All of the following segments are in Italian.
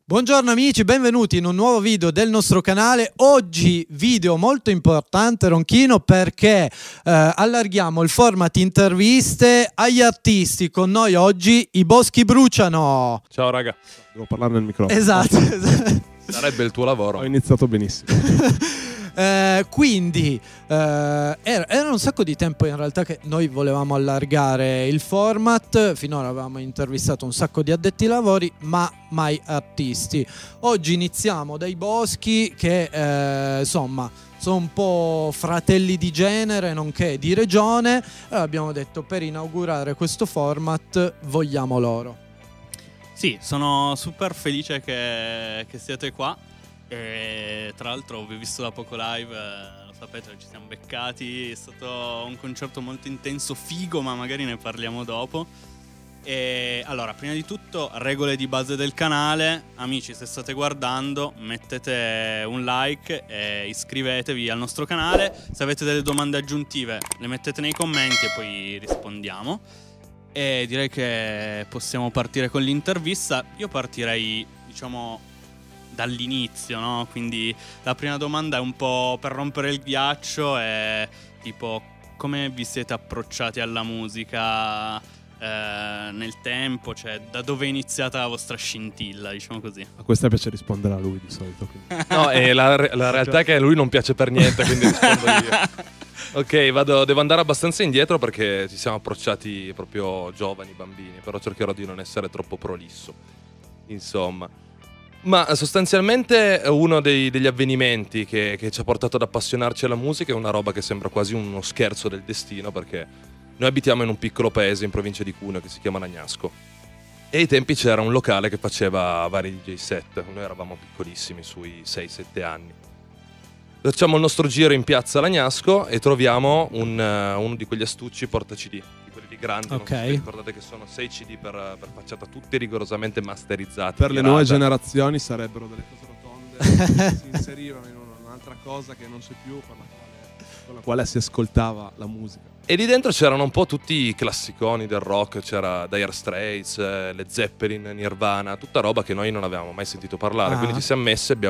Buongiorno amici, benvenuti in un nuovo video del nostro canale. Oggi video molto importante, Ronchino, perché allarghiamo il format interviste agli artisti. Con noi oggi i Boschi Bruciano. Ciao raga. Devo parlare nel microfono. Esatto. Sarebbe il tuo lavoro. Ho iniziato benissimo. Quindi era un sacco di tempo in realtà che noi volevamo allargare il format. Finora avevamo intervistato un sacco di addetti ai lavori, ma mai artisti. Oggi iniziamo dai Boschi che insomma sono un po' fratelli di genere nonché di regione. Allora abbiamo detto, per inaugurare questo format vogliamo loro. Sì, sono super felice che siete qua. E tra l'altro vi ho visto da poco live, lo sapete, ci siamo beccati. È stato un concerto molto intenso, figo, ma magari ne parliamo dopo. E allora, prima di tutto, regole di base del canale. Amici, se state guardando, mettete un like e iscrivetevi al nostro canale. Se avete delle domande aggiuntive, le mettete nei commenti e poi rispondiamo. E direi che possiamo partire con l'intervista. Io partirei, diciamo, dall'inizio, no? Quindi la prima domanda è un po' per rompere il ghiaccio, è tipo: come vi siete approcciati alla musica nel tempo? Cioè, da dove è iniziata la vostra scintilla, diciamo così? A questa piace rispondere a lui di solito. Quindi. No, e la realtà è che a lui non piace per niente, quindi rispondo io. Ok, devo andare abbastanza indietro perché ci siamo approcciati proprio giovani, bambini, però cercherò di non essere troppo prolisso. Insomma, ma sostanzialmente uno degli avvenimenti che ci ha portato ad appassionarci alla musica è una roba che sembra quasi uno scherzo del destino, perché noi abitiamo in un piccolo paese in provincia di Cuneo che si chiama Lagnasco e ai tempi c'era un locale che faceva vari DJ set. Noi eravamo piccolissimi, sui 6-7 anni. Facciamo il nostro giro in piazza Lagnasco e troviamo uno di quegli astucci porta CD, di quelli di grandi. Ok. Non so se ricordate che sono 6 CD per facciata, tutti rigorosamente masterizzati. Per le nuove generazioni sarebbero delle cose rotonde che si inserivano in un'altra cosa che non c'è più, con la quale si ascoltava la musica. E lì dentro c'erano un po' tutti i classiconi del rock, c'era Dire Straits, Led Zeppelin, Nirvana, tutta roba che noi non avevamo mai sentito parlare. Quindi ci siamo messi e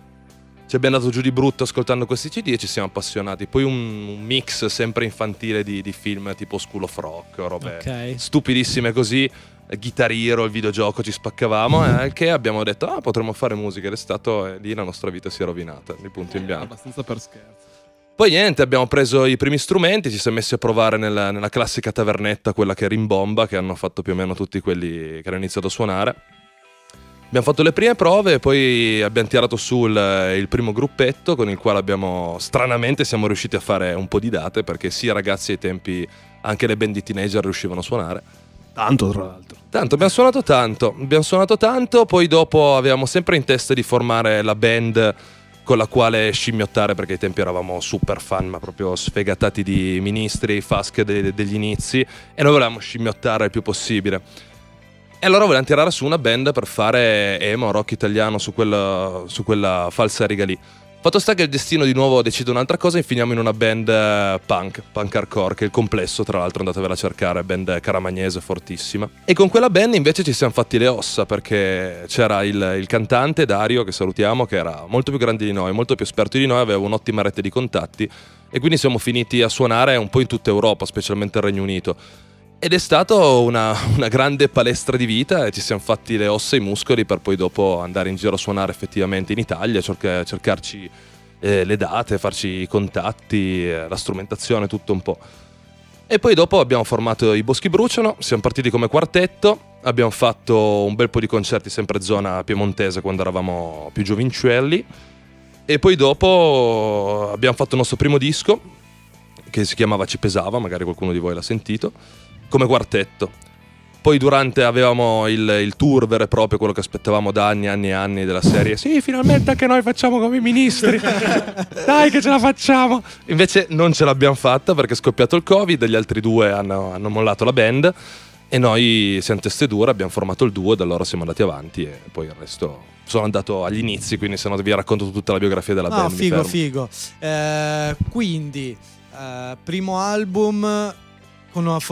ci abbiamo dato giù di brutto ascoltando questi CD e ci siamo appassionati. Poi un mix sempre infantile di film tipo School of Rock, robe stupidissime così, Guitar Hero, il videogioco, ci spaccavamo, che abbiamo detto potremmo fare musica, ed è stato lì la nostra vita si è rovinata, di punto in bianco. Abbastanza per scherzo. Poi niente, abbiamo preso i primi strumenti, ci siamo messi a provare nella classica tavernetta, quella che rimbomba, che hanno fatto più o meno tutti quelli che hanno iniziato a suonare. Abbiamo fatto le prime prove e poi abbiamo tirato su il primo gruppetto con il quale stranamente siamo riusciti a fare un po' di date, perché sia ragazzi ai tempi, anche le band di teenager riuscivano a suonare. Tanto, tra l'altro. Tanto, abbiamo suonato tanto, poi dopo avevamo sempre in testa di formare la band con la quale scimmiottare, perché ai tempi eravamo super fan, ma proprio sfegatati di Ministri, Fask degli inizi, e noi volevamo scimmiottare il più possibile. E allora volevamo tirare su una band per fare emo, rock italiano su quella falsa riga lì. Fatto sta che il destino di nuovo decide un'altra cosa e finiamo in una band punk hardcore, che è il Complesso, tra l'altro andatevela a cercare, band caramagnese fortissima. E con quella band invece ci siamo fatti le ossa, perché c'era il cantante Dario, che salutiamo, che era molto più grande di noi, molto più esperto di noi, aveva un'ottima rete di contatti, e quindi siamo finiti a suonare un po' in tutta Europa, specialmente il Regno Unito. Ed è stato una grande palestra di vita e ci siamo fatti le ossa e i muscoli per poi dopo andare in giro a suonare effettivamente in Italia, cercarci le date, farci i contatti, la strumentazione, tutto un po'. E poi dopo abbiamo formato i Boschi Bruciano, siamo partiti come quartetto, abbiamo fatto un bel po' di concerti sempre zona piemontese quando eravamo più giovincelli, e poi dopo abbiamo fatto il nostro primo disco che si chiamava Ci Pesava, magari qualcuno di voi l'ha sentito, come quartetto. Poi avevamo il tour vero e proprio, quello che aspettavamo da anni e anni della serie. Sì, finalmente anche noi facciamo come i Ministri. Dai che ce la facciamo. Invece non ce l'abbiamo fatta perché è scoppiato il Covid, gli altri due hanno mollato la band e noi siamo teste dure, abbiamo formato il duo e da allora siamo andati avanti e poi il resto sono andato agli inizi, quindi se no vi racconto tutta la biografia della band. Figo. Quindi primo album con una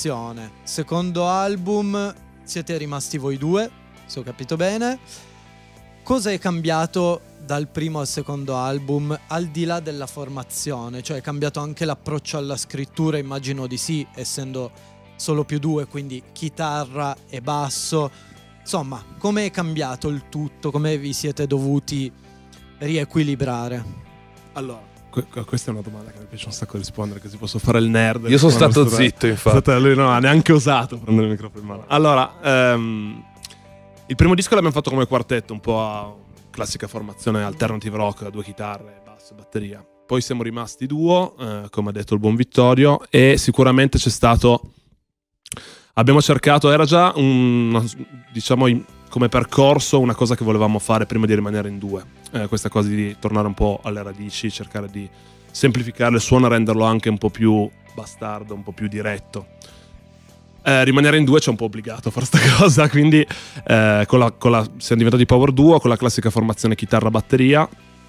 formazione, secondo album siete rimasti voi due, se ho capito bene. cosa è cambiato dal primo al secondo album, al di là della formazione? Cioè è cambiato anche l'approccio alla scrittura? Immagino di sì, essendo solo più due, quindi chitarra e basso. Insomma, come è cambiato il tutto? Come vi siete dovuti riequilibrare? Allora, questa è una domanda che mi piace un sacco rispondere, così posso fare il nerd. Io sono stato zitto, infatti. Lui non ha neanche osato prendere il microfono in mano. Allora, il primo disco l'abbiamo fatto come quartetto, un po' a classica formazione alternative rock, 2 chitarre, basso e batteria. Poi siamo rimasti duo, come ha detto il buon Vittorio, e sicuramente c'è stato... Abbiamo cercato, era già diciamo come percorso una cosa che volevamo fare prima di rimanere in due. Questa cosa di tornare un po' alle radici, cercare di semplificare il suono e renderlo anche un po' più bastardo, un po' più diretto. Rimanere in due ci ha un po' obbligato a fare sta cosa, quindi siamo diventati power duo con la classica formazione chitarra-batteria,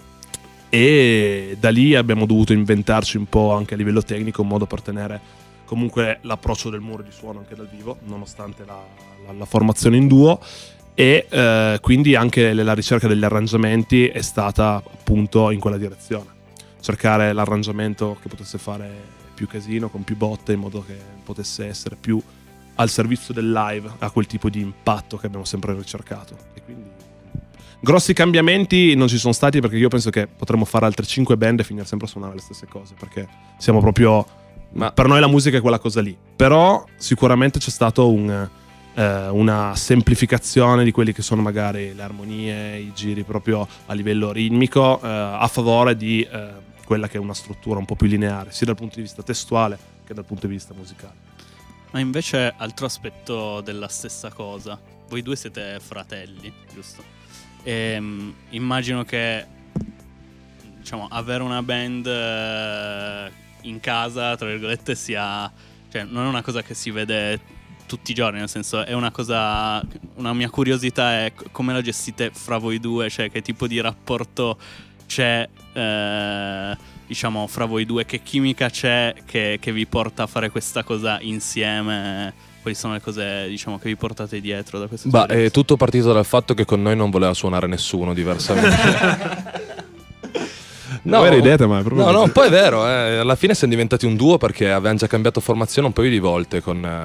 e da lì abbiamo dovuto inventarci un po' anche a livello tecnico un modo per tenere comunque l'approccio del muro di suono anche dal vivo, nonostante la formazione in duo, e quindi anche la ricerca degli arrangiamenti è stata appunto in quella direzione, cercare l'arrangiamento che potesse fare più casino, con più botte, in modo che potesse essere più al servizio del live, a quel tipo di impatto che abbiamo sempre ricercato. E quindi grossi cambiamenti non ci sono stati, perché io penso che potremmo fare altre 5 band e finire sempre a suonare le stesse cose, perché siamo proprio... Ma per noi la musica è quella cosa lì. Però sicuramente c'è stato una semplificazione di quelli che sono magari le armonie, i giri proprio a livello ritmico, a favore di quella che è una struttura un po' più lineare, sia dal punto di vista testuale che dal punto di vista musicale. Ma invece altro aspetto della stessa cosa, voi due siete fratelli, giusto? Immagino che, diciamo, avere una band in casa, tra virgolette, sia, cioè non è una cosa che si vede tutti i giorni, nel senso, è una cosa, una mia curiosità è come la gestite fra voi due, cioè che tipo di rapporto c'è, diciamo, fra voi due, che chimica c'è che vi porta a fare questa cosa insieme. Quali sono le cose, diciamo, che vi portate dietro da questa esperienza? È tutto partito dal fatto che con noi non voleva suonare nessuno, diversamente. No, ridete, ma è proprio no, poi è vero, alla fine siamo diventati un duo perché avevamo già cambiato formazione un paio di volte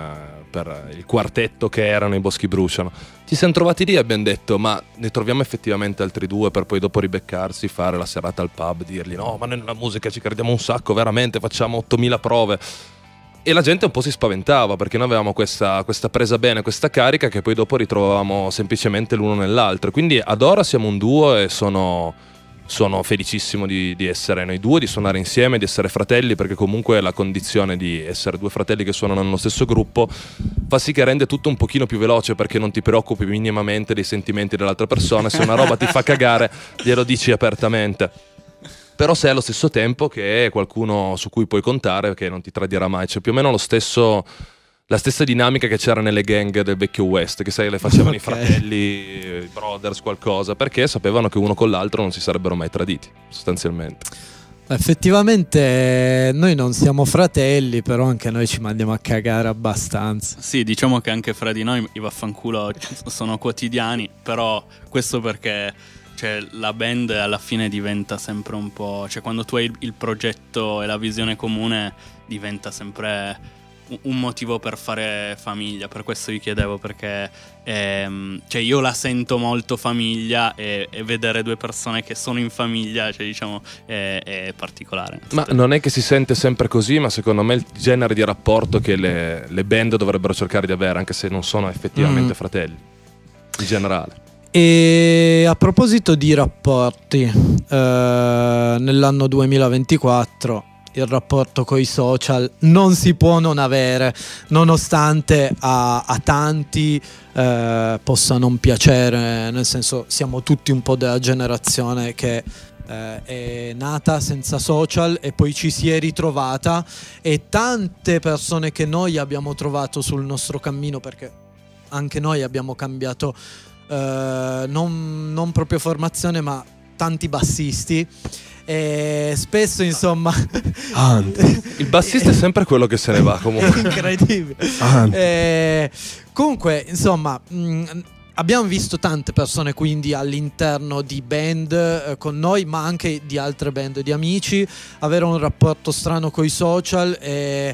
per il quartetto che erano i Boschi Bruciano. Ci siamo trovati lì e abbiamo detto, ma ne troviamo effettivamente altri due, per poi dopo ribeccarsi, fare la serata al pub, dirgli no, ma nella musica ci crediamo un sacco, veramente, facciamo 8000 prove. E la gente un po' si spaventava, perché noi avevamo questa presa bene, questa carica, che poi dopo ritrovavamo semplicemente l'uno nell'altro. Quindi ad ora siamo un duo e sono felicissimo di essere noi due, di suonare insieme, di essere fratelli, perché comunque la condizione di essere due fratelli che suonano nello stesso gruppo fa sì che rende tutto un pochino più veloce, perché non ti preoccupi minimamente dei sentimenti dell'altra persona. Se una roba ti fa cagare glielo dici apertamente, però sai allo stesso tempo che è qualcuno su cui puoi contare, che non ti tradirà mai. C'è più o meno la stessa dinamica che c'era nelle gang del vecchio West, che sai, le facevano i fratelli, i brothers, qualcosa, perché sapevano che uno con l'altro non si sarebbero mai traditi, sostanzialmente. Effettivamente noi non siamo fratelli, però anche noi ci mandiamo a cagare abbastanza. Sì, diciamo che anche fra di noi i vaffanculo sono quotidiani, però questo perché, cioè, la band alla fine diventa sempre un po', cioè quando tu hai il progetto e la visione comune diventa sempre un motivo per fare famiglia. Per questo vi chiedevo, perché cioè io la sento molto famiglia, e vedere due persone che sono in famiglia, cioè, diciamo, è particolare. Ma non è che si sente sempre così, ma secondo me il genere di rapporto che le band dovrebbero cercare di avere, anche se non sono effettivamente fratelli, in generale. E a proposito di rapporti, nell'anno 2024 il rapporto coi social non si può non avere, nonostante a tanti possa non piacere, nel senso, siamo tutti un po' della generazione che è nata senza social e poi ci si è ritrovata, e tante persone che noi abbiamo trovato sul nostro cammino, perché anche noi abbiamo cambiato non proprio formazione, ma tanti bassisti. E spesso, insomma, il bassista è sempre quello che se ne va, comunque. Incredibile. Comunque, insomma, abbiamo visto tante persone quindi all'interno di band con noi, ma anche di altre band di amici, avere un rapporto strano coi social e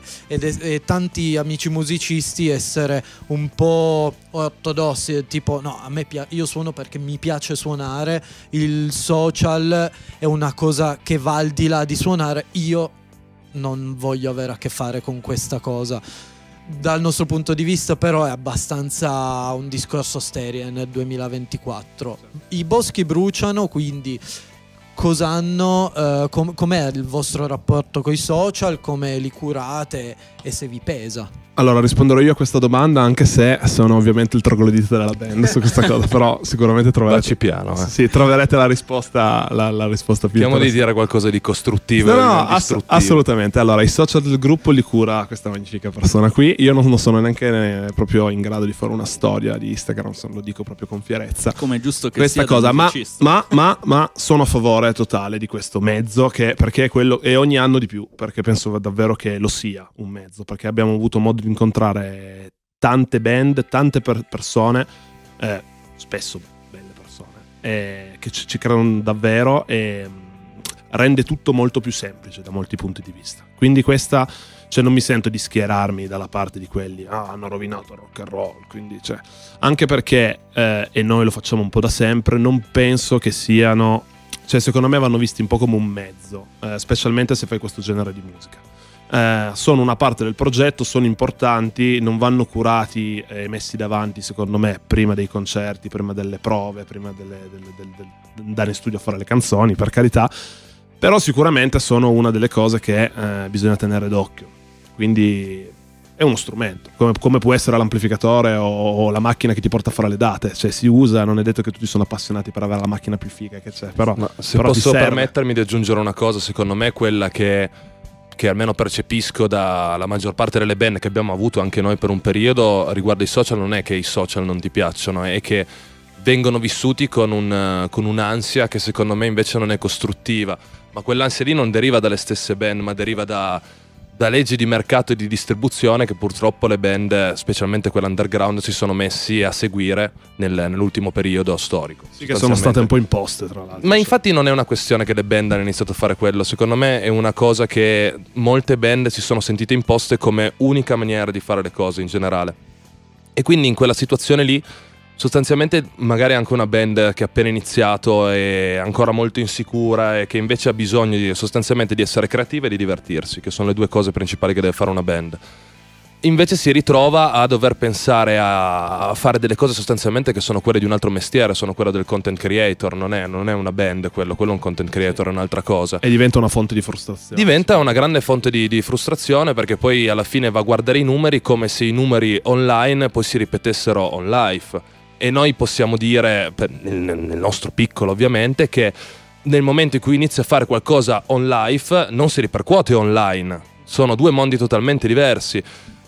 tanti amici musicisti essere un po' ortodossi, tipo no, a me io suono perché mi piace suonare, il social è una cosa che va al di là di suonare, io non voglio avere a che fare con questa cosa. Dal nostro punto di vista però è abbastanza un discorso sterile nel 2024. I boschi bruciano, quindi cosa hanno, com'è il vostro rapporto con i social, come li curate e se vi pesa? Allora risponderò io a questa domanda, anche se sono ovviamente il troglodita della band su questa cosa, però sicuramente Vacci piano, sì, troverete la risposta la risposta più Cerchiamo di dire qualcosa di costruttivo. No, assolutamente. Allora, i social del gruppo li cura questa magnifica persona qui. Io non sono neanche proprio in grado di fare una storia di Instagram, lo dico proprio con fierezza. Come è giusto che questa sia cosa, ma sono a favore totale di questo mezzo, perché è quello, e ogni anno di più, perché penso davvero che lo sia un mezzo, perché abbiamo avuto modo di incontrare tante band, tante persone, spesso belle persone, che ci credono davvero e rende tutto molto più semplice da molti punti di vista. Quindi questa, non mi sento di schierarmi dalla parte di quelli hanno rovinato il rock and roll, quindi anche perché e noi lo facciamo un po' da sempre, non penso che siano, secondo me vanno visti un po' come un mezzo, specialmente se fai questo genere di musica. Sono una parte del progetto, sono importanti, non vanno curati e messi davanti, secondo me, prima dei concerti, prima delle prove, prima andare in studio a fare le canzoni, per carità, però sicuramente sono una delle cose che bisogna tenere d'occhio. Quindi è uno strumento, come può essere l'amplificatore o la macchina che ti porta a fare le date, si usa, non è detto che tutti sono appassionati per avere la macchina più figa che c'è, però se posso permettermi di aggiungere una cosa, secondo me quella che almeno percepisco dalla maggior parte delle band che abbiamo avuto anche noi per un periodo riguardo i social, non è che i social non ti piacciono, è che vengono vissuti con un'ansia che secondo me invece non è costruttiva, ma quell'ansia lì non deriva dalle stesse band, ma deriva da leggi di mercato e di distribuzione che purtroppo le band, specialmente quelle underground, si sono messi a seguire nell'ultimo periodo storico. Sì, che sono state un po' imposte, tra l'altro. Ma infatti non è una questione che le band hanno iniziato a fare quello, secondo me è una cosa che molte band si sono sentite imposte come unica maniera di fare le cose in generale. E quindi in quella situazione lì, sostanzialmente magari anche una band che ha appena iniziato è ancora molto insicura e che invece ha bisogno sostanzialmente di essere creativa e di divertirsi, che sono le due cose principali che deve fare una band, invece si ritrova a dover pensare a fare delle cose sostanzialmente che sono quelle di un altro mestiere, sono quelle del content creator, non è una band quello è un content creator, è un'altra cosa. E diventa una fonte di frustrazione. Diventa una grande fonte di frustrazione, perché poi alla fine va a guardare i numeri come se i numeri online poi si ripetessero on live. E noi possiamo dire, nel nostro piccolo ovviamente, che nel momento in cui inizi a fare qualcosa on live non si ripercuote online, sono due mondi totalmente diversi.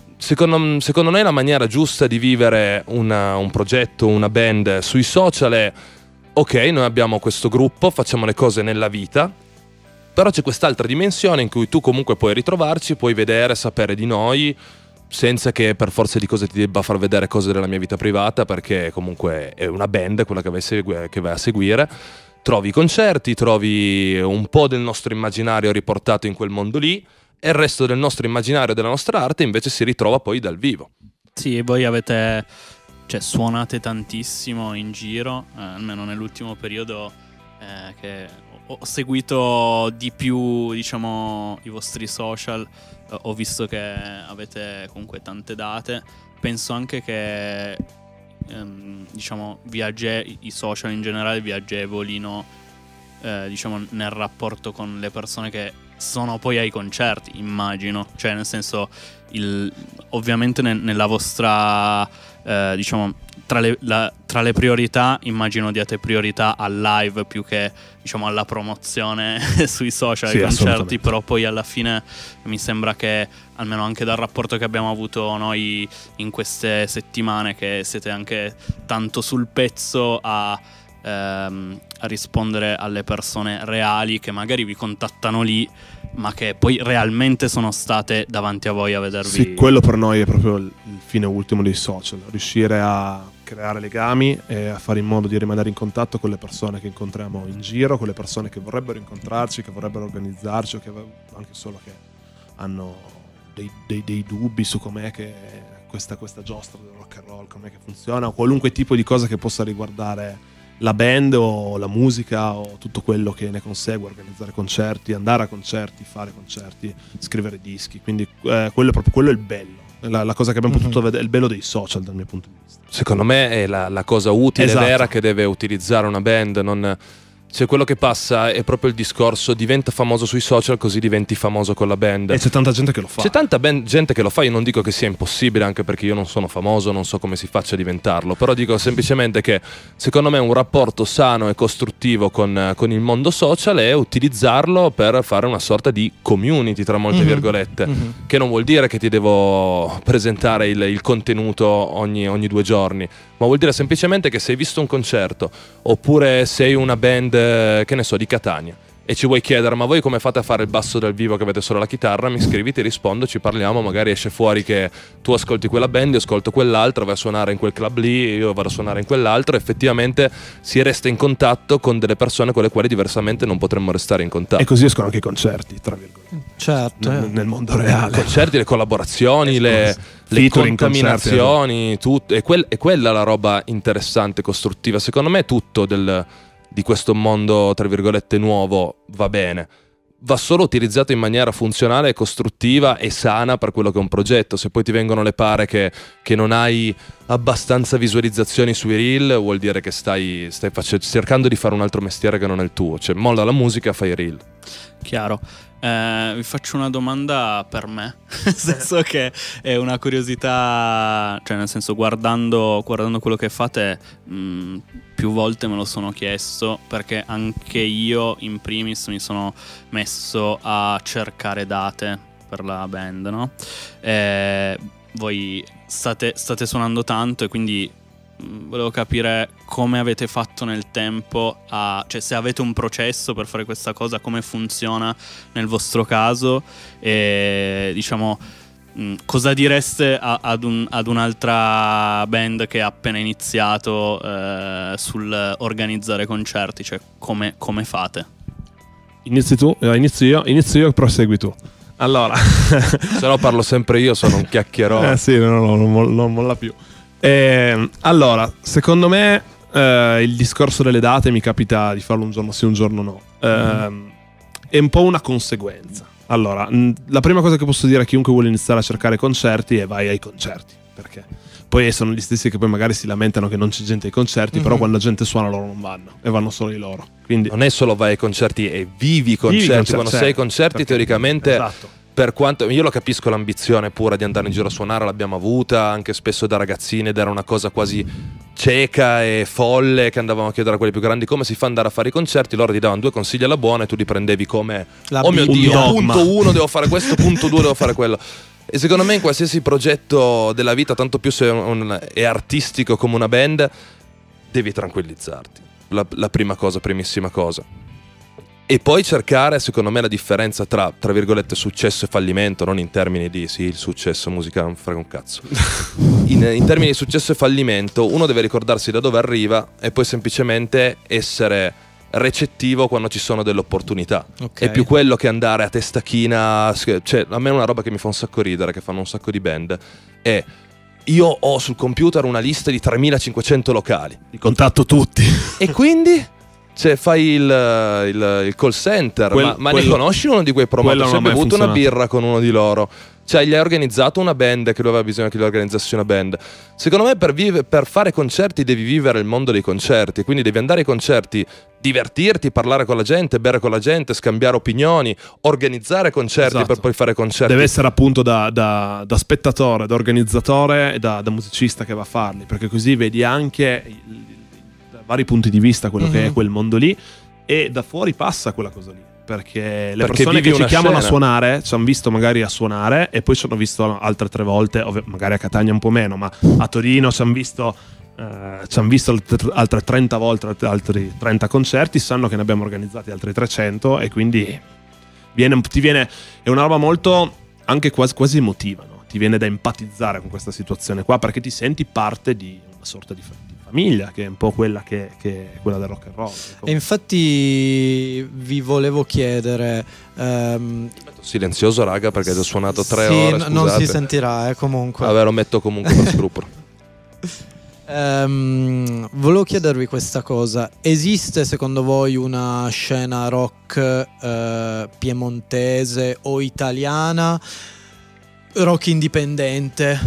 Secondo noi la maniera giusta di vivere un progetto, una band sui social è: ok, noi abbiamo questo gruppo, facciamo le cose nella vita, però c'è quest'altra dimensione in cui tu comunque puoi ritrovarci, puoi vedere, sapere di noi, senza che per forza di cose ti debba far vedere cose della mia vita privata, perché comunque è una band quella che vai a seguire. Trovi i concerti, trovi un po' del nostro immaginario riportato in quel mondo lì, e il resto del nostro immaginario, della nostra arte invece si ritrova poi dal vivo. Sì, voi avete, suonate tantissimo in giro, almeno nell'ultimo periodo che ho seguito di più, diciamo, i vostri social. Ho visto che avete comunque tante date. Penso anche che diciamo i social in generale vi agevolino diciamo nel rapporto con le persone che sono poi ai concerti, immagino. Cioè, nel senso, ovviamente nella vostra diciamo tra le priorità, immagino diate priorità al live più che, diciamo, alla promozione sui social, sì, ai concerti. Però poi alla fine mi sembra che, almeno anche dal rapporto che abbiamo avuto noi in queste settimane, che siete anche tanto sul pezzo a rispondere alle persone reali che magari vi contattano lì, ma che poi realmente sono state davanti a voi a vedervi. Sì, quello per noi è proprio il fine ultimo dei social, riuscire a creare legami e a fare in modo di rimanere in contatto con le persone che incontriamo in giro, con le persone che vorrebbero incontrarci, che vorrebbero organizzarci, o che anche solo che hanno dei dubbi su com'è che questa giostra del rock and roll, com'è che funziona, o qualunque tipo di cosa che possa riguardare la band o la musica o tutto quello che ne consegue, organizzare concerti, andare a concerti, fare concerti, scrivere dischi. Quindi quello è il bello, la cosa che abbiamo potuto vedere, il bello dei social dal mio punto di vista. Secondo me è la cosa utile, Esatto. vera, che deve utilizzare una band. Cioè, quello che passa è proprio il discorso: diventa famoso sui social così diventi famoso con la band. E c'è tanta gente che lo fa. C'è tanta gente che lo fa. Io non dico che sia impossibile, anche perché io non sono famoso, non so come si faccia a diventarlo, però dico semplicemente che secondo me un rapporto sano e costruttivo con il mondo social è utilizzarlo per fare una sorta di community, tra molte virgolette, che non vuol dire che ti devo presentare il contenuto ogni 2 giorni, ma vuol dire semplicemente che se hai visto un concerto oppure sei una band, che ne so, di Catania, e ci vuoi chiedere: ma voi come fate a fare il basso dal vivo che avete solo la chitarra? Mi scrivi, ti rispondo, ci parliamo, magari esce fuori che tu ascolti quella band, io ascolto quell'altra, vai a suonare in quel club lì, io vado a suonare in quell'altro. Effettivamente si resta in contatto con delle persone con le quali diversamente non potremmo restare in contatto. E così escono anche i concerti, tra virgolette. Certo. Nel mondo reale. I concerti, le collaborazioni, le featuring, contaminazioni, tutto. È quella la roba interessante, costruttiva. Secondo me tutto di questo mondo, tra virgolette, nuovo va bene. Va solo utilizzato in maniera funzionale, costruttiva e sana per quello che è un progetto. Se poi ti vengono le pare che non hai abbastanza visualizzazioni sui reel, vuol dire che stai cercando di fare un altro mestiere che non è il tuo. Cioè, molla la musica, fai reel. Chiaro. Vi faccio una domanda per me, nel senso che è una curiosità, cioè nel senso, guardando quello che fate, più volte me lo sono chiesto, perché anche io in primis mi sono messo a cercare date per la band, no? Voi state suonando tanto e quindi volevo capire come avete fatto nel tempo cioè se avete un processo per fare questa cosa, come funziona nel vostro caso, e diciamo cosa direste ad un'altra band che ha appena iniziato sul organizzare concerti, cioè come fate? Inizi tu? Inizio io, prosegui tu. Allora, Se no parlo sempre io, sono un chiacchierone. sì, non molla più. Allora, secondo me il discorso delle date mi capita di farlo un giorno sì, un giorno no. È un po' una conseguenza. Allora, la prima cosa che posso dire a chiunque vuole iniziare a cercare concerti è: vai ai concerti, perché poi sono gli stessi che poi magari si lamentano che non c'è gente ai concerti, però quando la gente suona loro non vanno, e vanno solo i loro. Quindi non è solo vai ai concerti, e vivi i concerti. Quando sei ai concerti, perché, teoricamente, esatto. per quanto io lo capisco, l'ambizione pura di andare in giro a suonare l'abbiamo avuta anche spesso da ragazzini, ed era una cosa quasi cieca e folle che andavamo a chiedere a quelli più grandi come si fa ad andare a fare i concerti. Loro ti davano 2 consigli alla buona e tu li prendevi come oh mio Dio, punto 1 devo fare questo, punto 2 devo fare quello. E secondo me in qualsiasi progetto della vita, tanto più se è artistico come una band, devi tranquillizzarti. La primissima cosa. E poi cercare, secondo me, la differenza tra virgolette successo e fallimento, non in termini di sì, il successo musicale non frega un cazzo. In termini di successo e fallimento, uno deve ricordarsi da dove arriva e poi semplicemente essere recettivo quando ci sono delle opportunità. Okay. È più quello che andare a testa china. Cioè, a me è una roba che mi fa un sacco ridere, che fanno un sacco di band, è: io ho sul computer una lista di 3500 locali, li contatto tutti. e quindi cioè fai il call center, ma ne conosci uno di quei promoter? Ho bevuto una birra con uno di loro, cioè gli hai organizzato una band che lui aveva bisogno che gli organizzassi una band. Secondo me per fare concerti devi vivere il mondo dei concerti, quindi devi andare ai concerti, divertirti, parlare con la gente, bere con la gente, scambiare opinioni, organizzare concerti, esatto. Per poi fare concerti. Deve essere appunto da spettatore, da organizzatore e da musicista che va a farli, perché così vedi anche da vari punti di vista quello che è quel mondo lì, e da fuori passa quella cosa lì. Perché le persone che ci chiamano a suonare ci hanno visto magari a suonare e poi ci hanno visto altre 3 volte, magari a Catania un po' meno, ma a Torino ci hanno visto altre 30 volte, altri 30 concerti, sanno che ne abbiamo organizzati altri 300, e quindi è una roba molto anche quasi emotiva, no? Ti viene da empatizzare con questa situazione qua, perché ti senti parte di una sorta di famiglia, che è un po' quella che è quella del rock and roll. E infatti vi volevo chiedere, silenzioso raga perché ho suonato 3 sì, ore, scusate. non si sentirà comunque. Vabbè, lo metto comunque per scrupolo. Volevo chiedervi questa cosa: esiste secondo voi una scena rock piemontese o italiana, rock indipendente?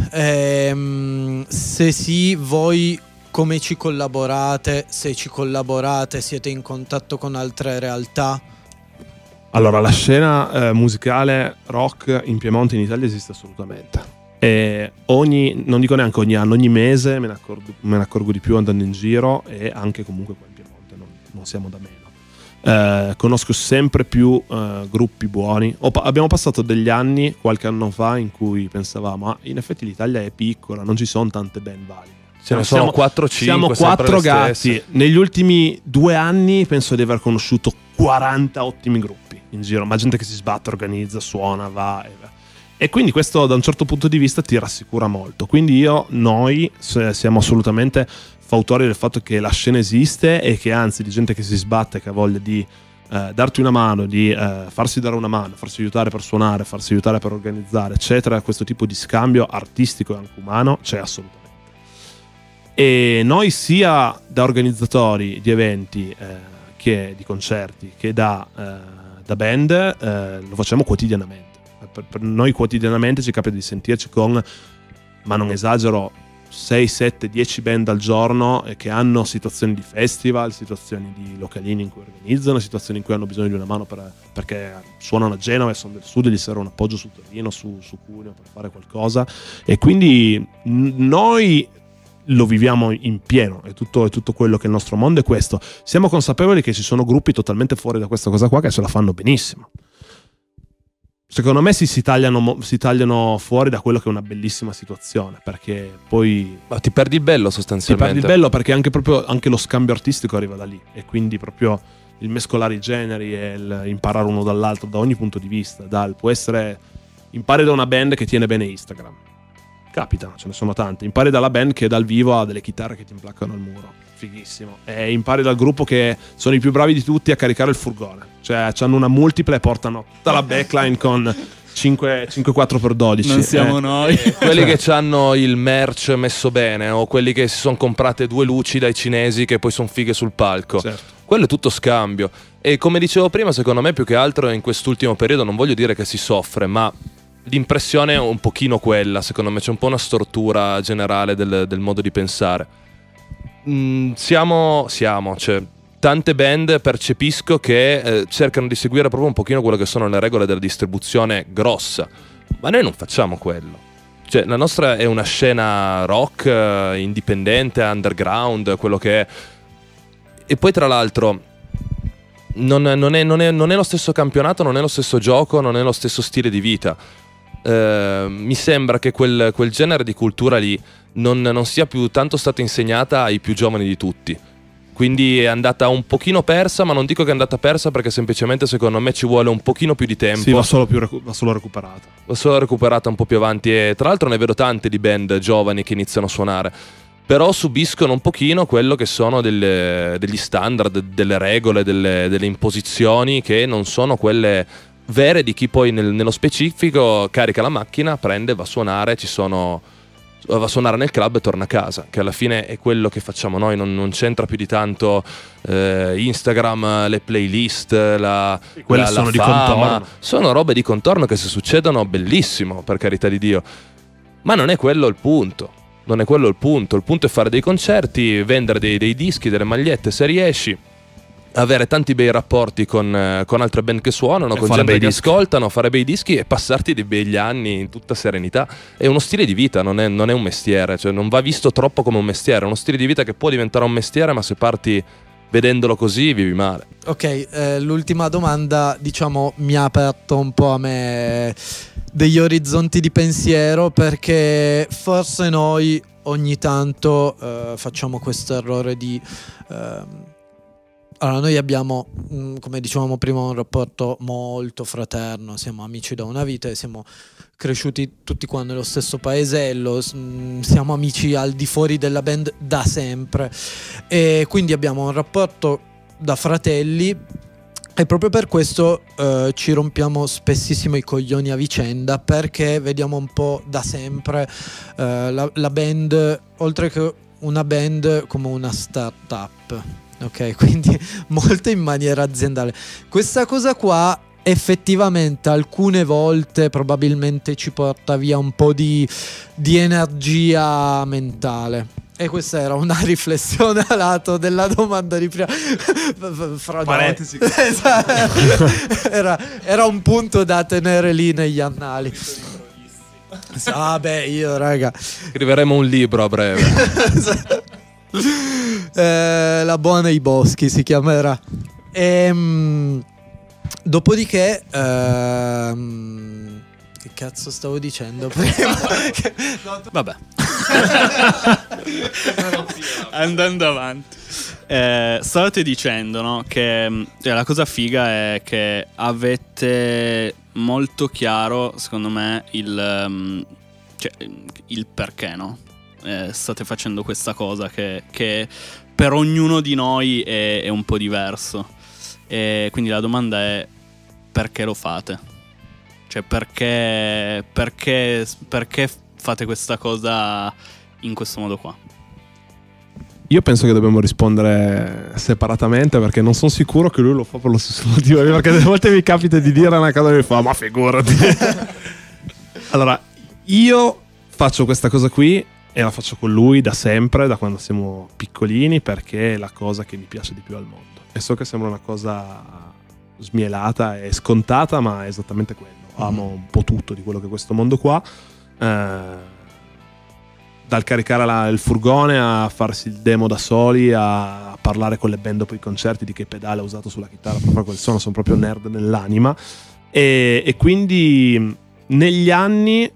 Se sì, voi come ci collaborate? Se ci collaborate, siete in contatto con altre realtà? Allora, la scena musicale rock in Piemonte, in Italia, esiste assolutamente. E non dico neanche ogni anno, ogni mese me ne accorgo di più andando in giro, e anche comunque qua in Piemonte non siamo da meno. Conosco sempre più gruppi buoni. Abbiamo passato degli anni, qualche anno fa, in cui pensavamo, ma in effetti l'Italia è piccola, non ci sono tante band valide. Ce ne sono 4-5. Siamo 4 gatti. Negli ultimi 2 anni penso di aver conosciuto 40 ottimi gruppi in giro, ma gente che si sbatte, organizza, suona, va. E quindi questo da un certo punto di vista ti rassicura molto. Quindi noi siamo assolutamente fautori del fatto che la scena esiste, e che anzi di gente che si sbatte, che ha voglia di darti una mano, di farsi dare una mano, farsi aiutare per suonare, farsi aiutare per organizzare, eccetera. Questo tipo di scambio artistico e anche umano c'è assolutamente. E noi, sia da organizzatori di eventi che di concerti, che da band, lo facciamo quotidianamente. Per noi quotidianamente ci capita di sentirci con, ma non esagero, 6, 7, 10 band al giorno, che hanno situazioni di festival, situazioni di localini in cui organizzano, situazioni in cui hanno bisogno di una mano perché suonano a Genova e sono del sud e gli serve un appoggio su Torino, su Cuneo, per fare qualcosa. E quindi noi lo viviamo in pieno, è tutto quello che è il nostro mondo è questo. Siamo consapevoli che ci sono gruppi totalmente fuori da questa cosa qua che ce la fanno benissimo. Secondo me si tagliano fuori da quello che è una bellissima situazione, perché poi Ma ti perdi il bello sostanzialmente. ti perdi il bello, perché anche lo scambio artistico arriva da lì, e quindi proprio il mescolare i generi e imparare uno dall'altro da ogni punto di vista. Può essere, impari da una band che tiene bene Instagram, capita, ce ne sono tante. Impari dalla band che dal vivo ha delle chitarre che ti implaccano il muro, fighissimo. E impari dal gruppo che sono i più bravi di tutti a caricare il furgone, cioè hanno una multipla e portano tutta la backline con 5 4x12. Non siamo noi. Quelli che hanno il merch messo bene, o quelli che si sono comprate 2 luci dai cinesi che poi sono fighe sul palco. Certo. Quello è tutto scambio. E come dicevo prima, secondo me più che altro in quest'ultimo periodo, non voglio dire che si soffre, ma l'impressione è un pochino quella. Secondo me c'è un po' una stortura generale del modo di pensare. Cioè, tante band percepisco che cercano di seguire proprio un pochino quello che sono le regole della distribuzione grossa, ma noi non facciamo quello. Cioè, la nostra è una scena rock indipendente, underground, quello che è. E poi tra l'altro non è lo stesso campionato, non è lo stesso gioco, non è lo stesso stile di vita. Mi sembra che quel genere di cultura lì non sia più tanto stata insegnata ai più giovani di tutti. Quindi è andata un pochino persa, ma non dico che è andata persa, perché semplicemente secondo me ci vuole un pochino più di tempo. Sì, va solo recuperata. Va solo recuperata un po' più avanti, e tra l'altro ne vedo tante di band giovani che iniziano a suonare, però subiscono un pochino quello che sono degli standard, delle regole, delle imposizioni che non sono quelle vere di chi poi nello specifico carica la macchina, prende, va a suonare, va a suonare nel club e torna a casa, che alla fine è quello che facciamo noi. Non c'entra più di tanto Instagram, le playlist, quelle sono la di fama. contorno. Sono robe di contorno che se succedono bellissimo, per carità di Dio, ma non è quello il punto. Non è quello il punto. Il punto è fare dei concerti, vendere dei dischi, delle magliette se riesci, avere tanti bei rapporti con altre band che suonano, con gente che ascoltano, fare bei dischi e passarti dei begli anni in tutta serenità. È uno stile di vita, non è un mestiere, cioè non va visto troppo come un mestiere. È uno stile di vita che può diventare un mestiere, ma se parti vedendolo così vivi male. Ok, l'ultima domanda, diciamo, mi ha aperto un po' a me degli orizzonti di pensiero, perché forse noi ogni tanto facciamo questo errore di Allora, noi abbiamo, come dicevamo prima, un rapporto molto fraterno, siamo amici da una vita e siamo cresciuti tutti qua nello stesso paesello, siamo amici al di fuori della band da sempre e quindi abbiamo un rapporto da fratelli e proprio per questo ci rompiamo spessissimo i coglioni a vicenda, perché vediamo un po' da sempre la band, oltre che una band, come una startup. Ok, quindi molto in maniera aziendale. Questa cosa qua effettivamente alcune volte probabilmente ci porta via un po' di energia mentale. E questa era una riflessione a lato della domanda di prima. Fra parentesi. Era un punto da tenere lì negli annali. Beh, io raga, Scriveremo un libro a breve. La buona ai boschi si chiamerà. Dopodiché che cazzo stavo dicendo prima? Vabbè. Andando avanti. Stavate dicendo, no, che la cosa figa è che avete molto chiaro, secondo me, il perché, no? State facendo questa cosa che per ognuno di noi è un po' diverso. E quindi la domanda è: perché lo fate? Cioè, perché fate questa cosa in questo modo qua? Io penso che dobbiamo rispondere separatamente, perché non sono sicuro che lui lo fa per lo stesso motivo, perché delle volte mi capita di dire una cosa e mi fa: ma figurati. Allora, io faccio questa cosa qui e la faccio con lui da sempre, da quando siamo piccolini, perché è la cosa che mi piace di più al mondo. E so che sembra una cosa smielata e scontata, ma è esattamente quello. Amo un po' tutto di quello che è questo mondo qua, dal caricare il furgone a farsi il demo da soli, a parlare con le band dopo i concerti di che pedale ha usato sulla chitarra per fare quel suono. Sono proprio nerd nell'anima e quindi negli anni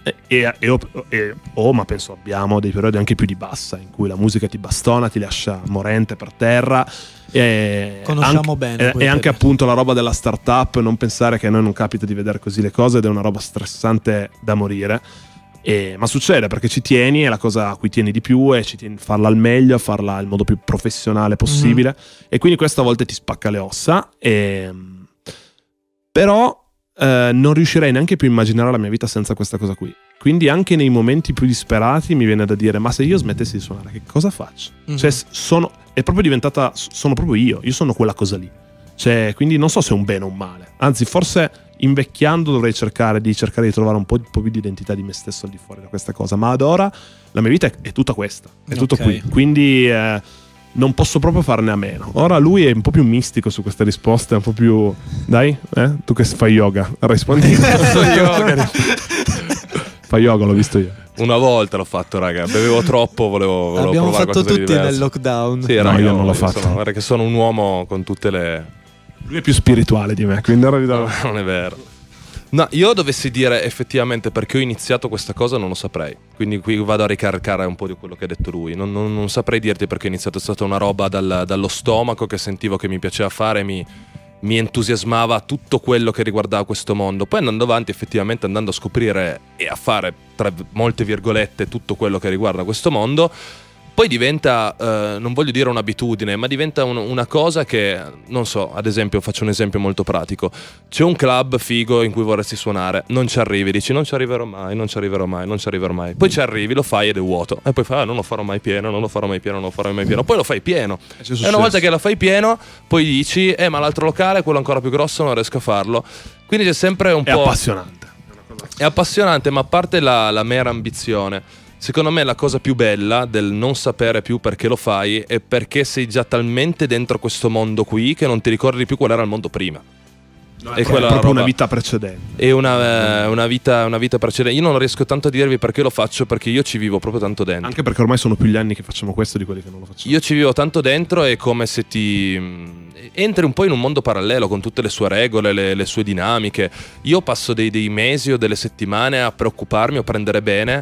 ma penso abbiamo dei periodi anche più di bassa, in cui la musica ti bastona, ti lascia morente per terra. Conosciamo bene. E anche appunto la roba della startup, non pensare che a noi non capita di vedere così le cose, ed è una roba stressante da morire. Ma succede perché ci tieni, è la cosa a cui tieni di più, e ci tieni a farla al meglio, a farla il modo più professionale possibile. E quindi questo a volte ti spacca le ossa. Però non riuscirei neanche più a immaginare la mia vita senza questa cosa qui. Quindi anche nei momenti più disperati mi viene da dire: ma se io smettessi di suonare, che cosa faccio? Cioè è proprio diventata, sono proprio io sono quella cosa lì. Cioè, quindi non so se è un bene o un male, anzi forse invecchiando dovrei cercare di trovare un po' più di identità di me stesso al di fuori da questa cosa, ma ad ora la mia vita è tutta questa, è tutto qui, quindi non posso proprio farne a meno. Ora lui è un po' più mistico su queste risposte, è un po' più dai, tu che fai yoga, rispondi. Fa yoga, l'ho visto io. Una volta l'ho fatto, raga. Bevevo troppo, volevo Abbiamo provare fatto qualcosa di tutti diverso. nel lockdown. Sì, No, raga, io non l'ho fatto. Guarda che sono un uomo con tutte le... Lui è più spirituale di me, quindi ora vi do... Non è vero. No, io dovessi dire effettivamente perché ho iniziato questa cosa non lo saprei. Quindi qui vado a ricaricare un po' di quello che ha detto lui. Non saprei dirti perché ho iniziato. È stata una roba dallo stomaco che sentivo che mi piaceva fare, mi entusiasmava tutto quello che riguardava questo mondo. Poi andando avanti, effettivamente andando a scoprire e a fare, tra molte virgolette, tutto quello che riguarda questo mondo, poi diventa, non voglio dire un'abitudine, ma diventa una cosa che, non so, ad esempio, faccio un esempio molto pratico. C'è un club figo in cui vorresti suonare, non ci arrivi, dici non ci arriverò mai. Poi ci arrivi, lo fai ed è vuoto. E poi fai, non lo farò mai pieno. Poi lo fai pieno. E una volta che lo fai pieno, poi dici, ma l'altro locale, quello ancora più grosso, non riesco a farlo. Quindi c'è sempre un po'... È appassionante, ma a parte la mera ambizione, secondo me la cosa più bella del non sapere più perché lo fai è perché sei già talmente dentro questo mondo qui che non ti ricordi più qual era il mondo prima. È proprio una vita precedente. È una vita precedente. Io non riesco tanto a dirvi perché lo faccio, perché io ci vivo proprio tanto dentro. Anche perché ormai sono più gli anni che facciamo questo di quelli che non lo facciamo. Io ci vivo tanto dentro, è come se ti entri un po' in un mondo parallelo con tutte le sue regole, le sue dinamiche. Io passo dei mesi o delle settimane a preoccuparmi o prendere bene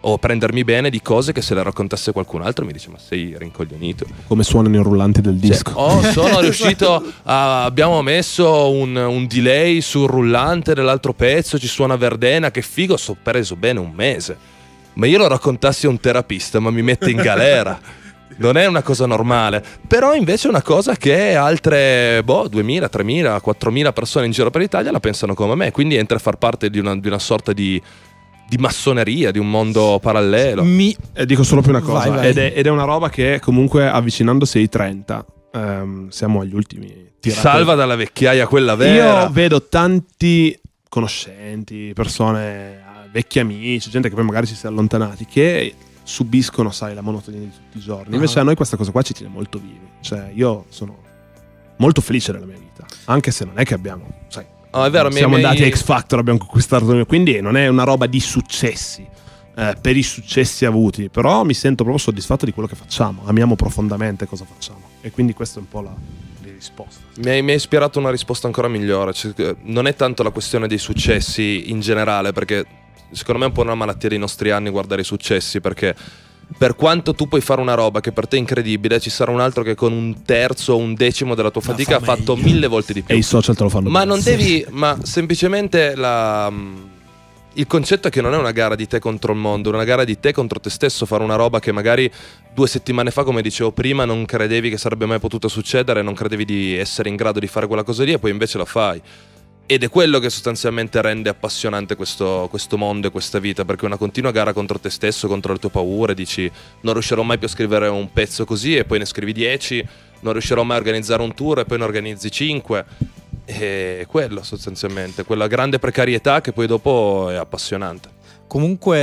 o prendermi bene di cose che se le raccontasse qualcun altro mi dice ma sei rincoglionito. Come suonano i rullanti del disco. Sono riuscito abbiamo messo un delay sul rullante dell'altro pezzo, ci suona Verdena, che figo, sto preso bene un mese. Ma io lo raccontassi a un terapista, ma mi mette in galera. Non è una cosa normale. Però invece è una cosa che altre 2.000, 3.000, 4.000 persone in giro per l'Italia la pensano come me. Quindi entra a far parte di una sorta di massoneria, di un mondo parallelo. Dico solo più una cosa, vai. Ed è una roba che comunque avvicinandosi ai 30 siamo agli ultimi tirati. Salva dalla vecchiaia quella vera. Io vedo tanti conoscenti, persone, vecchi amici, gente che poi magari si è allontanati, che subiscono, sai, la monotonia di tutti i giorni. Invece a noi questa cosa qua ci tiene molto vivi. Cioè io sono molto felice della mia vita, anche se non è che abbiamo, sai, è vero, siamo andati a X Factor, abbiamo conquistato, quindi non è una roba di successi per i successi avuti, però mi sento proprio soddisfatto di quello che facciamo, amiamo profondamente cosa facciamo, e quindi questa è un po' la risposta. Mi hai ispirato una risposta ancora migliore. Cioè, non è tanto la questione dei successi in generale, perché secondo me è un po' una malattia dei nostri anni guardare i successi, perché per quanto tu puoi fare una roba che per te è incredibile, ci sarà un altro che con un terzo o un decimo della tua fatica ha fatto 1000 volte di più. E i social te lo fanno ma bene. non devi, ma semplicemente il concetto è che non è una gara di te contro il mondo, è una gara di te contro te stesso. Fare una roba che magari 2 settimane fa, come dicevo prima, non credevi che sarebbe mai potuta succedere, non credevi di essere in grado di fare quella cosa lì, e poi invece la fai. Ed è quello che sostanzialmente rende appassionante questo mondo e questa vita, perché è una continua gara contro te stesso, contro le tue paure. Dici non riuscirò mai più a scrivere un pezzo così, e poi ne scrivi 10, non riuscirò mai a organizzare un tour, e poi ne organizzi 5. E quello sostanzialmente, quella grande precarietà che poi dopo è appassionante. Comunque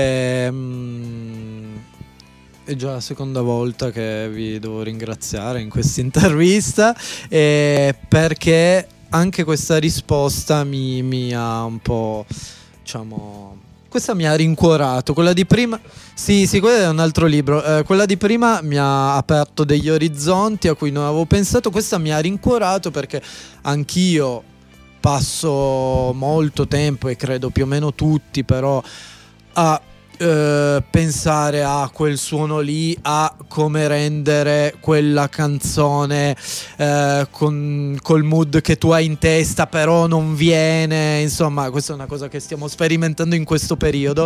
è già la seconda volta che vi devo ringraziare in questa intervista, perché anche questa risposta mi ha un po', diciamo, questa mi ha rincuorato. Quella di prima, sì, quello è un altro libro. Quella di prima mi ha aperto degli orizzonti a cui non avevo pensato. Questa mi ha rincuorato perché anch'io passo molto tempo, e credo più o meno tutti, però a pensare a quel suono lì, a come rendere quella canzone col mood che tu hai in testa, però non viene. Insomma, questa è una cosa che stiamo sperimentando in questo periodo.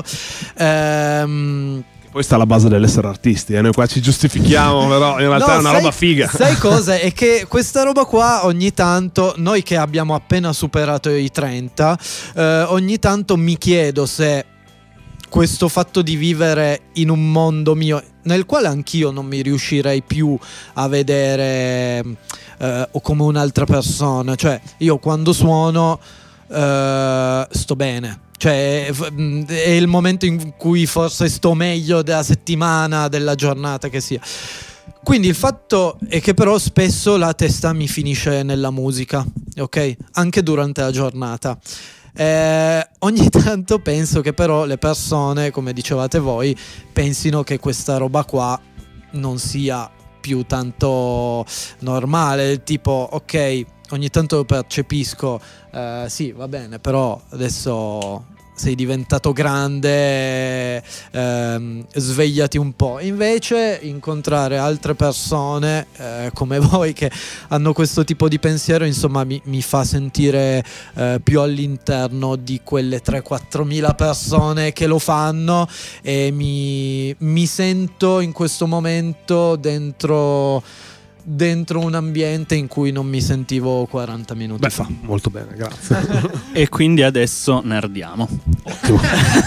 Poi sta alla base dell'essere artisti, noi qua ci giustifichiamo, però in realtà è una roba figa. Sai cosa? È che questa roba qua ogni tanto, noi che abbiamo appena superato i 30, ogni tanto mi chiedo se questo fatto di vivere in un mondo mio, nel quale anch'io non mi riuscirei più a vedere o come un'altra persona. Cioè, io quando suono sto bene. Cioè, è il momento in cui forse sto meglio della settimana, della giornata che sia. Quindi il fatto è che però spesso la testa mi finisce nella musica, ok? Anche durante la giornata. Ogni tanto penso che però le persone, come dicevate voi, pensino che questa roba qua non sia più tanto normale, tipo ok, ogni tanto lo percepisco, sì, va bene, però adesso sei diventato grande, svegliati un po'. Invece incontrare altre persone come voi che hanno questo tipo di pensiero, insomma, mi fa sentire più all'interno di quelle 3-4 mila persone che lo fanno, e mi sento in questo momento dentro un ambiente in cui non mi sentivo 40 minuti fa. Molto bene, grazie. E quindi adesso nerdiamo. Ottimo.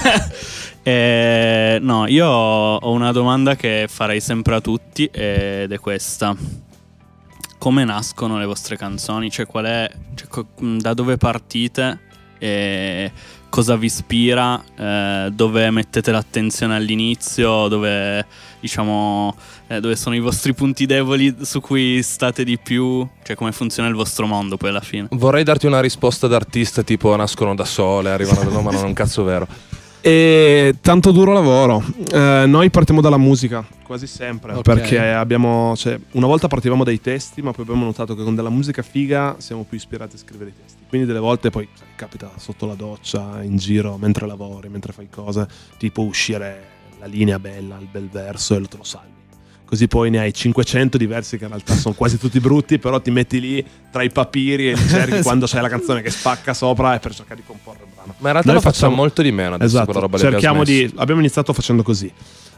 No, io ho una domanda che farei sempre a tutti, ed è questa: come nascono le vostre canzoni? Cioè, da dove partite? E cosa vi ispira? Dove mettete l'attenzione all'inizio? Dove, diciamo, dove sono i vostri punti deboli su cui state di più? Cioè, come funziona il vostro mondo poi alla fine? Vorrei darti una risposta d'artista tipo nascono da sole, arrivano da, no, ma non è un cazzo vero. E tanto duro lavoro. Noi partiamo dalla musica quasi sempre, Ok. perché abbiamo, cioè, una volta partivamo dai testi, ma poi abbiamo notato che con della musica figa siamo più ispirati a scrivere i testi. Quindi delle volte poi, sai, capita sotto la doccia, in giro, mentre lavori, mentre fai cose, tipo uscire la linea bella, il bel verso e te lo salvi. Così poi ne hai 500 diversi che in realtà sono quasi tutti brutti, però ti metti lì tra i papiri e li cerchi quando c'è la canzone che spacca sopra e per cercare di comporre il brano. Ma in realtà Noi lo facciamo molto di meno adesso, esatto, quella roba cerchiamo abbiamo iniziato facendo così.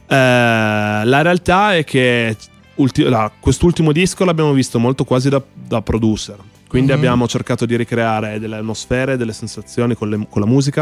La realtà è che quest'ultimo disco l'abbiamo visto molto quasi da producer, quindi abbiamo cercato di ricreare delle atmosfere, delle sensazioni con la musica,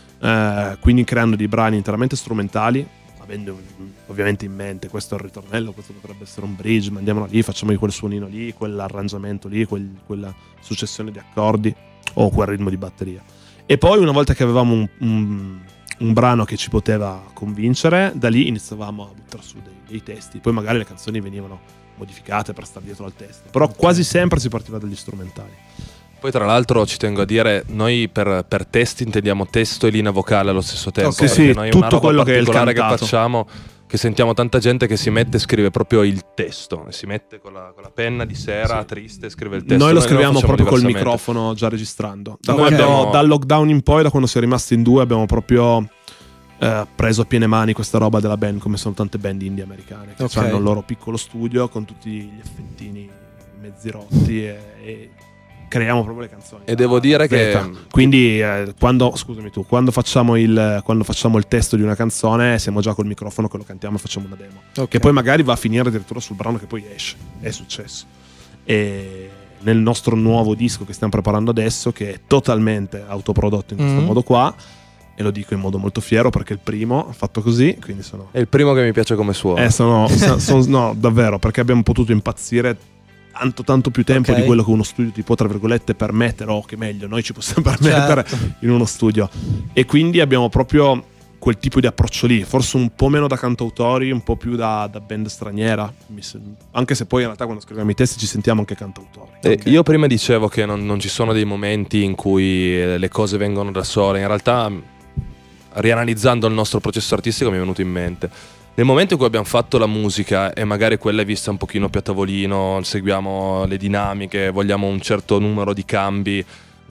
quindi creando dei brani interamente strumentali, avendo ovviamente in mente questo è il ritornello, questo potrebbe essere un bridge, mandiamolo lì, facciamo quel suonino lì, quell'arrangiamento lì, quella successione di accordi o quel ritmo di batteria. E poi una volta che avevamo un brano che ci poteva convincere, da lì iniziavamo a buttare su dei testi, poi magari le canzoni venivano modificate per stare dietro al testo, però quasi sempre si partiva dagli strumentali. Poi tra l'altro ci tengo a dire, noi per testi intendiamo testo e linea vocale allo stesso tempo. Sì, noi tutto una roba quello che è il particolare cantato che facciamo, che sentiamo tanta gente che si mette e scrive proprio il testo, si mette con la penna di sera triste e scrive il testo. Noi lo scriviamo proprio col diversamente. microfono già registrando. Abbiamo... Dal lockdown in poi, da quando si è rimasti in due, abbiamo proprio preso a piene mani questa roba della band, come sono tante band indie americane che hanno il loro piccolo studio con tutti gli effettini mezzi rotti e creiamo proprio le canzoni. E devo dire che quindi quando facciamo il testo di una canzone siamo già col microfono che lo cantiamo e facciamo una demo, che poi magari va a finire addirittura sul brano che poi esce. È successo. E nel nostro nuovo disco che stiamo preparando adesso, che è totalmente autoprodotto in questo modo qua, e lo dico in modo molto fiero perché è il primo fatto così, quindi è il primo che mi piace come suono. No, davvero, perché abbiamo potuto impazzire tanto più tempo di quello che uno studio ti può, tra virgolette, permettere, o che meglio, noi ci possiamo permettere in uno studio. E quindi abbiamo proprio quel tipo di approccio lì, forse un po' meno da cantautori, un po' più da band straniera, anche se poi in realtà quando scriviamo i testi ci sentiamo anche cantautori. Io prima dicevo che non ci sono dei momenti in cui le cose vengono da sole, in realtà rianalizzando il nostro processo artistico mi è venuto in mente nel momento in cui abbiamo fatto la musica e magari quella è vista un pochino più a tavolino, seguiamo le dinamiche, vogliamo un certo numero di cambi,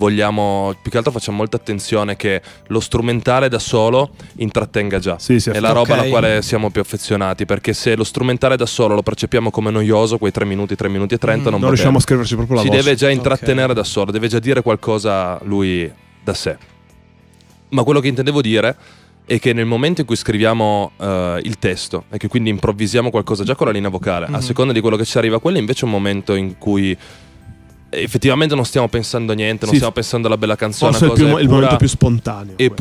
più che altro facciamo molta attenzione che lo strumentale da solo intrattenga già. È la roba alla quale siamo più affezionati, perché se lo strumentale da solo lo percepiamo come noioso, quei 3 minuti e 30 non riusciamo a scriverci proprio la voce. Si deve già intrattenere da solo, deve già dire qualcosa lui da sé. Ma quello che intendevo dire è che nel momento in cui scriviamo il testo e che quindi improvvisiamo qualcosa già con la linea vocale, a seconda di quello che ci arriva, quello invece è un momento in cui effettivamente non stiamo pensando a niente, non stiamo pensando alla bella canzone. Forse è il momento più spontaneo. E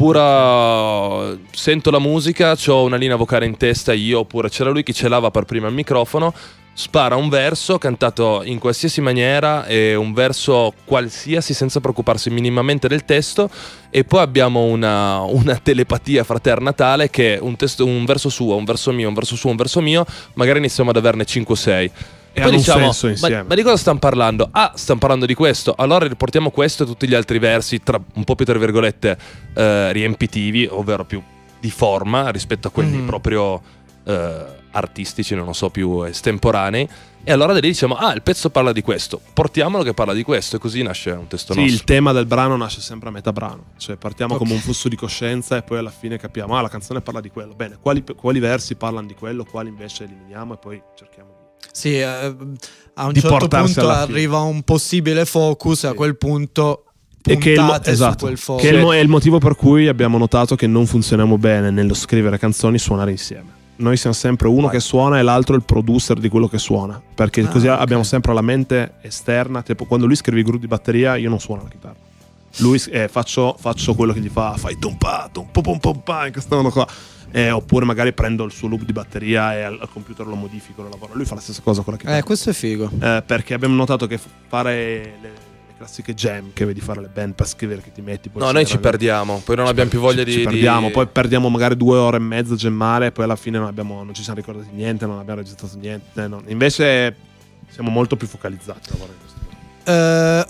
pura sento la musica, c'ho una linea vocale in testa io, oppure c'era lui che ce l'ava per prima il microfono, spara un verso cantato in qualsiasi maniera, e un verso qualsiasi senza preoccuparsi minimamente del testo, e poi abbiamo una telepatia fraterna tale che un verso suo, un verso mio, un verso suo, un verso mio, magari iniziamo ad averne 5 o 6. E poi diciamo, un senso insieme. Ma di cosa stanno parlando? Stanno parlando di questo. Allora riportiamo questo e tutti gli altri versi un po' più tra virgolette riempitivi, ovvero più di forma rispetto a quelli proprio artistici, non lo so, più estemporanei. E allora da lì diciamo il pezzo parla di questo, portiamolo che parla di questo, e così nasce un testo nostro. Il tema del brano nasce sempre a metà brano, cioè partiamo come un flusso di coscienza e poi alla fine capiamo la canzone parla di quello, bene, quali versi parlano di quello, quali invece eliminiamo, e poi cerchiamo sì, a un certo punto arriva un possibile focus, a quel punto puntate su quel focus. Che è il motivo per cui abbiamo notato che non funzioniamo bene nello scrivere canzoni, suonare insieme. Noi siamo sempre uno che suona e l'altro il producer di quello che suona, perché così abbiamo sempre la mente esterna. Tipo, quando lui scrive i groove di batteria, io non suono la chitarra, lui faccio quello che gli fa, fai tumpa in questo modo qua. Oppure magari prendo il suo loop di batteria e al computer lo modifico, lo lavoro. Lui fa la stessa cosa con la chitarra. Questo è figo. Perché abbiamo notato che fare le classiche jam che vedi fare le band per scrivere, che ti metti poi noi ci perdiamo, poi non abbiamo più voglia ci perdiamo, poi perdiamo magari 2 ore e mezza a gemmare, e poi alla fine non ci siamo ricordati niente, non abbiamo registrato niente, no. Invece siamo molto più focalizzati a lavorare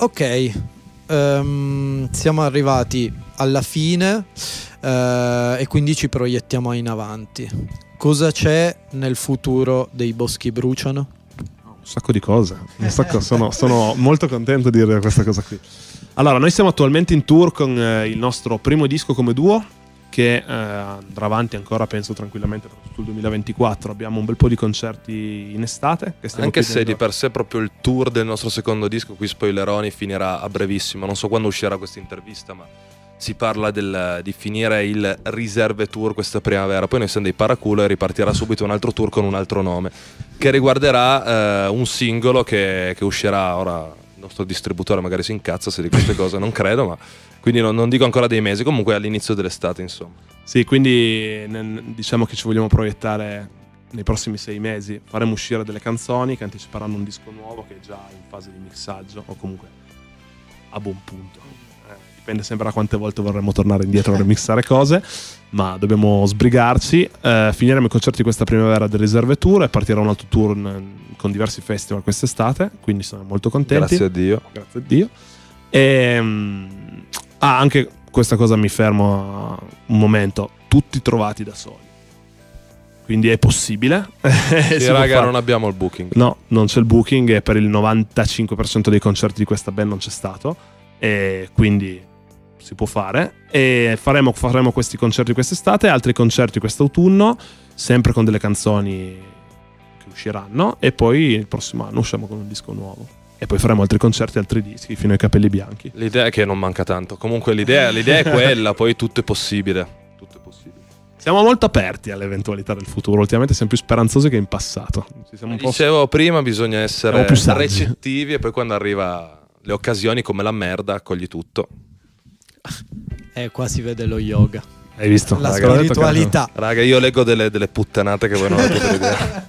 in questo siamo arrivati alla fine e quindi ci proiettiamo in avanti. Cosa c'è nel futuro dei Boschi Bruciano? Un sacco di cose, sono molto contento di dire questa cosa qui. Allora, noi siamo attualmente in tour con il nostro primo disco come duo, che andrà avanti ancora, penso, tranquillamente per tutto il 2024. Abbiamo un bel po' di concerti in estate che stiamo Anche chiudendo. se di per sé proprio il tour del nostro secondo disco, qui spoileroni, finirà a brevissimo. Non so quando uscirà questa intervista, ma si parla di finire il riserve tour questa primavera. Poi noi siamo dei paraculo e ripartirà subito un altro tour con un altro nome, che riguarderà un singolo che uscirà ora. Il nostro distributore magari si incazza se di queste cose, non credo, ma quindi non dico ancora dei mesi, comunque all'inizio dell'estate, insomma. Sì, quindi diciamo che ci vogliamo proiettare nei prossimi 6 mesi. Faremo uscire delle canzoni che anticiperanno un disco nuovo che è già in fase di mixaggio, o comunque a buon punto. Dipende sempre da quante volte vorremmo tornare indietro a remixare cose, ma dobbiamo sbrigarci. Finiremo i concerti questa primavera del Riserve Tour e partirà un altro tour con diversi festival quest'estate, quindi siamo molto contenti. Grazie a Dio. Grazie a Dio. E anche questa cosa, mi fermo un momento, tutti trovati da soli, quindi è possibile. Sì, raga, non abbiamo il booking. No, non c'è il booking e per il 95% dei concerti di questa band non c'è stato, e quindi si può fare. E faremo questi concerti quest'estate, altri concerti quest'autunno, sempre con delle canzoni che usciranno, e poi il prossimo anno usciamo con un disco nuovo. E poi faremo altri concerti, altri dischi, fino ai capelli bianchi. L'idea è che non manca tanto. Comunque l'idea è quella, poi tutto è possibile. Tutto è possibile. Siamo molto aperti alle eventualità del futuro. Ultimamente siamo più speranzosi che in passato. Siamo un po'... Dicevo prima, bisogna essere più saggi. recettivi, e poi quando arriva le occasioni come la merda, accogli tutto. Qua si vede lo yoga. Hai visto? La Raga, spiritualità. Raga, io leggo delle puttanate che voi non avete idea.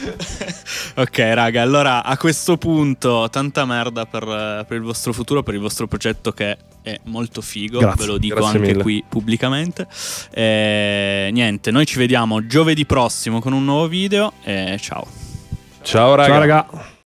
Ok, raga, allora a questo punto tanta merda per il vostro futuro, per il vostro progetto che è molto figo. Grazie, ve lo dico grazie anche mille. qui pubblicamente. Niente, noi ci vediamo giovedì prossimo con un nuovo video e ciao. Ciao raga. Ciao raga.